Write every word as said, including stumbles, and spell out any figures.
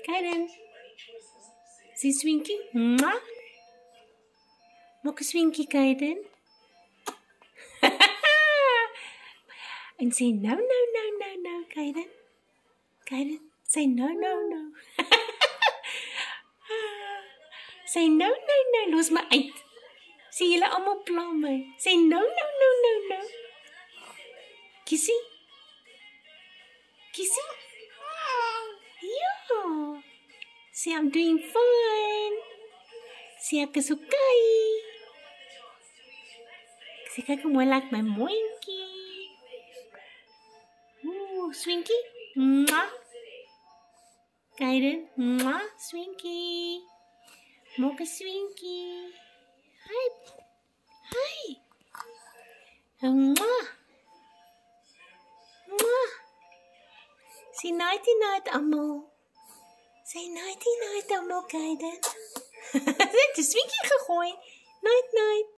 Caiden. Sien Swinkie? Mwah. Maak 'n swinkie, Caiden. En sê no, no, no, no, no, Caiden. Caiden, sê no, no, no. Sê no, no, no, los my uit. Sê julle almal pla my. Sê no, no, no, no, no. Kissie? Kissie? Ja. Sê I'm doing fine. Sê ek is okay. Sê kyk hoe mooi lyk my mondjie. Ooh, Swinkie. Mwah. Caiden. Mwah, Swinkie. Maak 'n swinkie. Hi. Hi. Mwah. Mwah. Sê nighty night almal. Sê nighty night almal, Caiden. Sy het 'n swinkie gegooi. Night night.